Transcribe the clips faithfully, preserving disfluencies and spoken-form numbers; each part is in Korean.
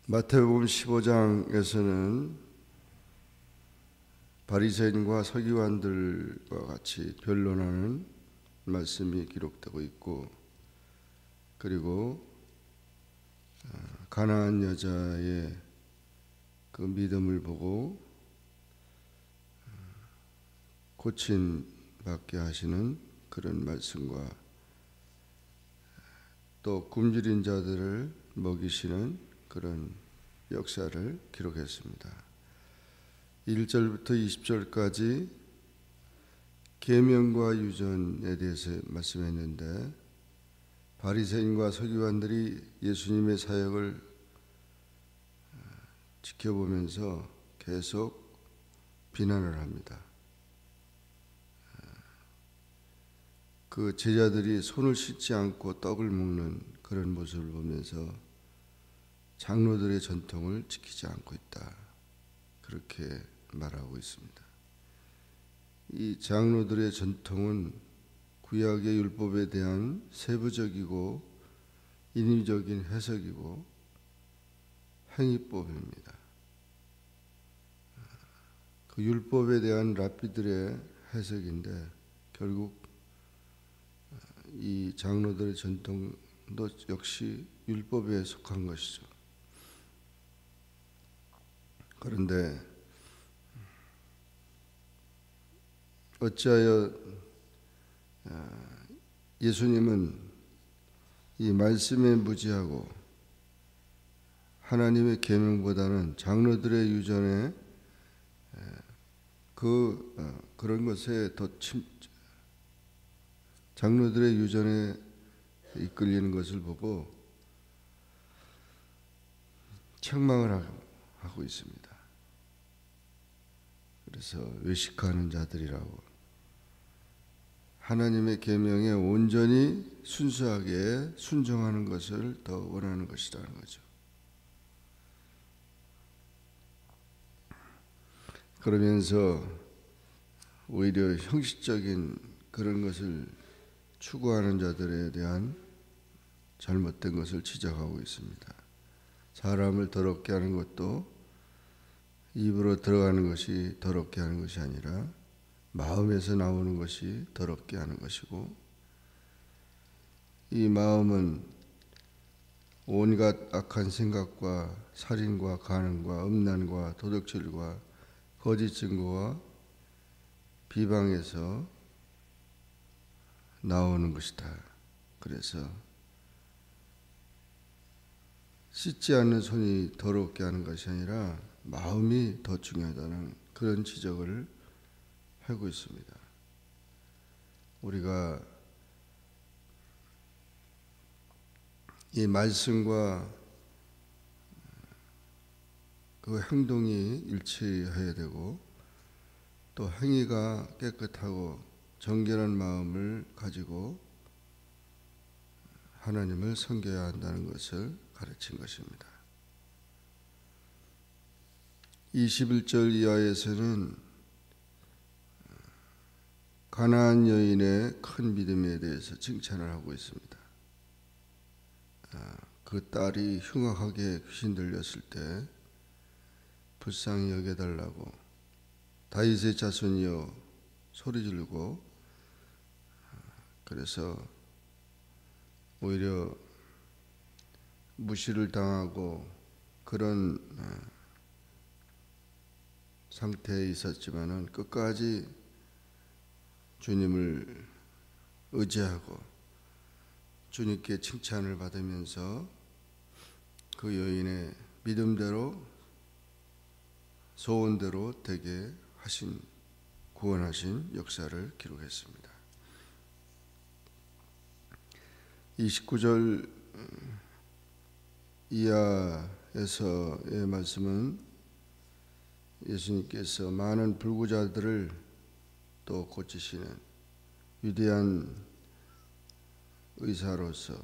마태복음 십오 장에서는 바리새인과 서기관들과 같이 변론하는 말씀이 기록되고 있고, 그리고 가나안 여자의 그 믿음을 보고 고침 받게 하시는 그런 말씀과 또 굶주린 자들을 먹이시는 그런 역사를 기록했습니다. 일 절부터 이십 절까지 계명과 유전에 대해서 말씀했는데, 바리새인과 서기관들이 예수님의 사역을 지켜보면서 계속 비난을 합니다. 그 제자들이 손을 씻지 않고 떡을 먹는 그런 모습을 보면서 장로들의 전통을 지키지 않고 있다, 그렇게 말하고 있습니다. 이 장로들의 전통은 구약의 율법에 대한 세부적이고 인위적인 해석이고 행위법입니다. 그 율법에 대한 랍비들의 해석인데, 결국 이 장로들의 전통도 역시 율법에 속한 것이죠. 그런데 어찌하여 예수님은 이 말씀에 무지하고 하나님의 계명보다는 장로들의 유전에 그 그런 것에 더 침, 장로들의 유전에 이끌리는 것을 보고 책망을 하고 있습니다. 그래서 외식하는 자들이라고, 하나님의 계명에 온전히 순수하게 순종하는 것을 더 원하는 것이라는 거죠. 그러면서 오히려 형식적인 그런 것을 추구하는 자들에 대한 잘못된 것을 지적하고 있습니다. 사람을 더럽게 하는 것도 입으로 들어가는 것이 더럽게 하는 것이 아니라 마음에서 나오는 것이 더럽게 하는 것이고, 이 마음은 온갖 악한 생각과 살인과 간음과 음란과 도둑질과 거짓 증거와 비방에서 나오는 것이다. 그래서 씻지 않는 손이 더럽게 하는 것이 아니라 마음이 더 중요하다는 그런 지적을 하고 있습니다. 우리가 이 말씀과 그 행동이 일치해야 되고, 또 행위가 깨끗하고 정결한 마음을 가지고 하나님을 섬겨야 한다는 것을 가르친 것입니다. 이십일 절 이하에서는 가나안 여인의 큰 믿음에 대해서 칭찬을 하고 있습니다. 그 딸이 흉악하게 귀신 들렸을 때 불쌍히 여겨달라고 다윗의 자손이여 소리 지르고, 그래서 오히려 무시를 당하고 그런 상태에 있었지만은 끝까지 주님을 의지하고 주님께 칭찬을 받으면서 그 여인의 믿음대로 소원대로 되게 하신, 구원하신 역사를 기록했습니다. 이십구 절 이하에서의 말씀은 예수님께서 많은 불구자들을 또 고치시는 위대한 의사로서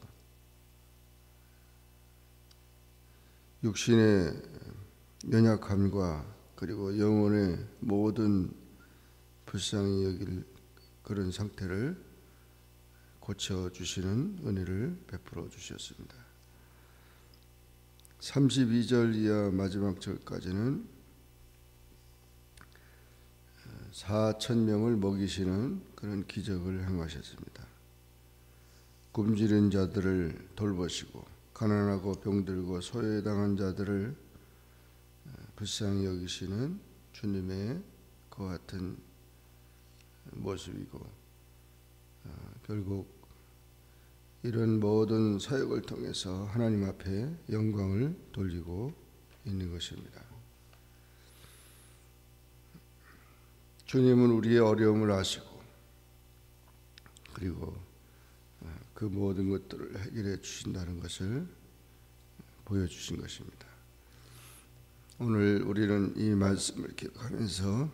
육신의 연약함과 그리고 영혼의 모든 불쌍히 여길 그런 상태를 고쳐주시는 은혜를 베풀어 주셨습니다. 삼십이 절 이하 마지막 절까지는 사천 명을 먹이시는 그런 기적을 행하셨습니다. 굶주린 자들을 돌보시고 가난하고 병들고 소외당한 자들을 불쌍히 여기시는 주님의 그 같은 모습이고, 결국 이런 모든 사역을 통해서 하나님 앞에 영광을 돌리고 있는 것입니다. 주님은 우리의 어려움을 아시고 그리고 그 모든 것들을 해결해 주신다는 것을 보여주신 것입니다. 오늘 우리는 이 말씀을 기억하면서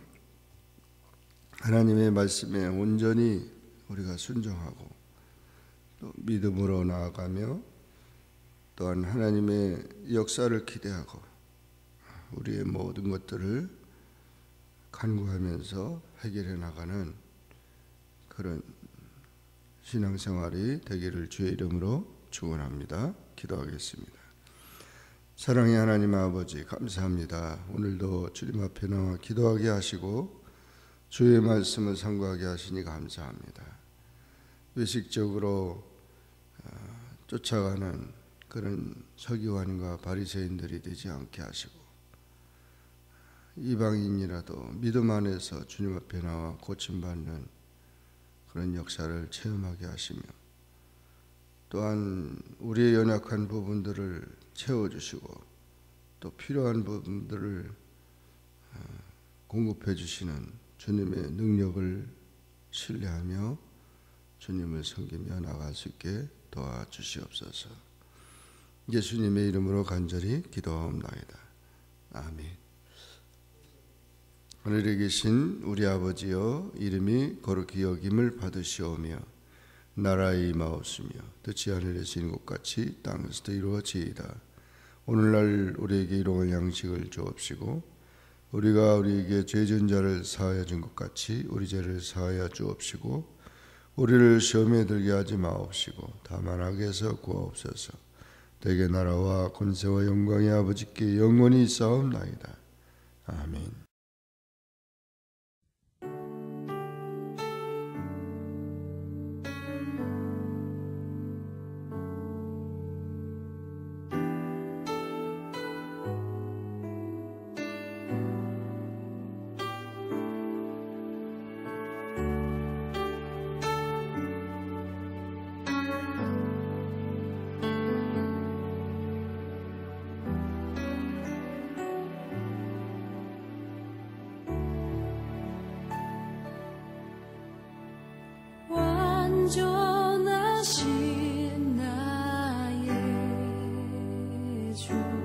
하나님의 말씀에 온전히 우리가 순종하고 또 믿음으로 나아가며 또한 하나님의 역사를 기대하고 우리의 모든 것들을 간구하면서 해결해 나가는 그런 신앙생활이 되기를 주의 이름으로 축원합니다. 기도하겠습니다. 사랑의 하나님 아버지, 감사합니다. 오늘도 주님 앞에 나와 기도하게 하시고 주의 말씀을 상고하게 하시니 감사합니다. 의식적으로 쫓아가는 그런 서기관과 바리새인들이 되지 않게 하시고 이방인이라도 믿음 안에서 주님 앞에 나와 고침받는 그런 역사를 체험하게 하시며 또한 우리의 연약한 부분들을 채워주시고 또 필요한 부분들을 공급해 주시는 주님의 능력을 신뢰하며 주님을 섬기며 나갈 수 있게 도와주시옵소서. 예수님의 이름으로 간절히 기도하옵나이다. 아멘. 하늘에 계신 우리 아버지여, 이름이 거룩히 여김을 받으시오며 나라의 임하옵시며 뜻이 하늘에서 이룬 것 같이 땅에서도 이루어지이다. 오늘날 우리에게 일용할 양식을 주옵시고 우리가 우리에게 죄진 자를 사하여 준 것 같이 우리 죄를 사하여 주옵시고 우리를 시험에 들게 하지 마옵시고 다만 악에서 구하옵소서. 대개 나라와 권세와 영광이 아버지께 영원히 있사옵나이다. 아멘. 온전하신 나의 주